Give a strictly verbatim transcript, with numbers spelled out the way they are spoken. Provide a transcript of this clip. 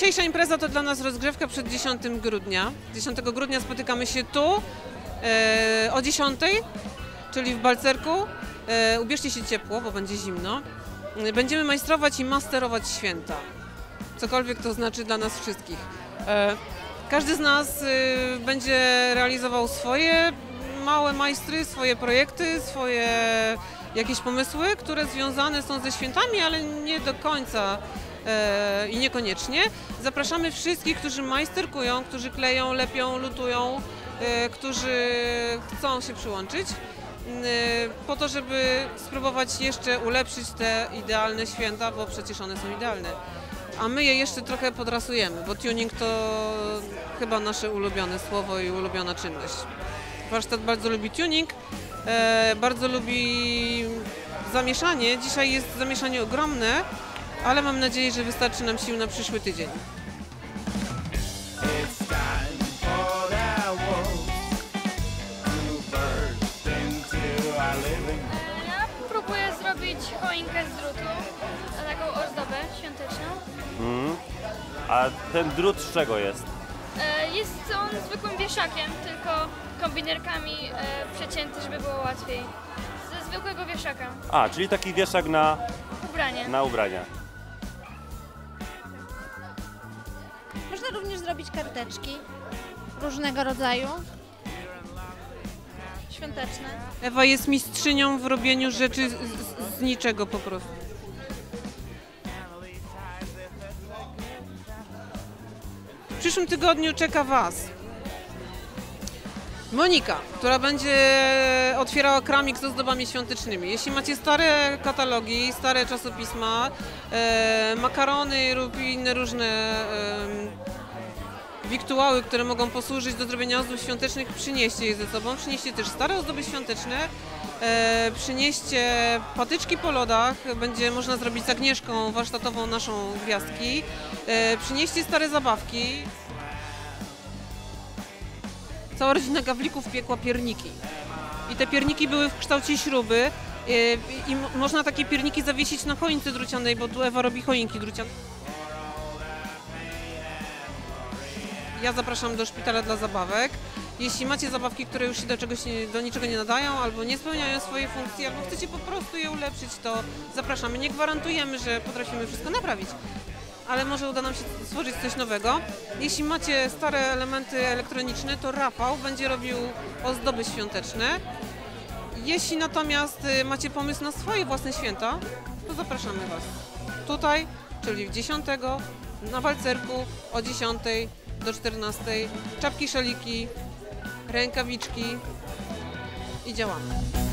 Dzisiejsza impreza to dla nas rozgrzewka przed dziesiątym grudnia. dziesiątego grudnia spotykamy się tu e, o dziesiątej, czyli w Balcerku. E, ubierzcie się ciepło, bo będzie zimno. Będziemy majstrować i masterować święta. Cokolwiek to znaczy dla nas wszystkich. E, każdy z nas e, będzie realizował swoje małe majstry, swoje projekty, swoje jakieś pomysły, które związane są ze świętami, ale nie do końca e, i niekoniecznie. Zapraszamy wszystkich, którzy majsterkują, którzy kleją, lepią, lutują, e, którzy chcą się przyłączyć, e, po to, żeby spróbować jeszcze ulepszyć te idealne święta, bo przecież one są idealne. A my je jeszcze trochę podrasujemy, bo tuning to chyba nasze ulubione słowo i ulubiona czynność. Warsztat bardzo lubi tuning, e, bardzo lubi zamieszanie. Dzisiaj jest zamieszanie ogromne, ale mam nadzieję, że wystarczy nam sił na przyszły tydzień. Ja próbuję zrobić choinkę z drutu, taką ozdobę świąteczną. Mm. A ten drut z czego jest? Jest on zwykłym wieszakiem, tylko kombinerkami przecięty, żeby było łatwiej. Ze zwykłego wieszaka. A, czyli taki wieszak na Ubranie. na ubrania. Można również zrobić karteczki różnego rodzaju, świąteczne. Ewa jest mistrzynią w robieniu rzeczy z, z, z niczego po prostu. W przyszłym tygodniu czeka Was Monika, która będzie otwierała kramik z ozdobami świątecznymi. Jeśli macie stare katalogi, stare czasopisma, e, makarony lub inne różne e, wiktuały, które mogą posłużyć do zrobienia ozdób świątecznych, przynieście je ze sobą. Przynieście też stare ozdoby świąteczne, e, przynieście patyczki po lodach, będzie można zrobić z Agnieszką warsztatową naszą gwiazdki. E, przynieście stare zabawki. Cała rodzina Gawlików piekła pierniki. I te pierniki były w kształcie śruby i, i można takie pierniki zawiesić na choince drucianej, bo tu Ewa robi choinki druciane. Ja zapraszam do szpitala dla zabawek. Jeśli macie zabawki, które już się do czegoś nie, do niczego nie nadają, albo nie spełniają swojej funkcji, albo chcecie po prostu je ulepszyć, to zapraszamy. Nie gwarantujemy, że potrafimy wszystko naprawić, ale może uda nam się stworzyć coś nowego. Jeśli macie stare elementy elektroniczne, to Rafał będzie robił ozdoby świąteczne. Jeśli natomiast macie pomysł na swoje własne święta, to zapraszamy Was tutaj, czyli w dziesiątego na Balcerku o dziesiątej do czternastej. Czapki, szaliki, rękawiczki i działamy.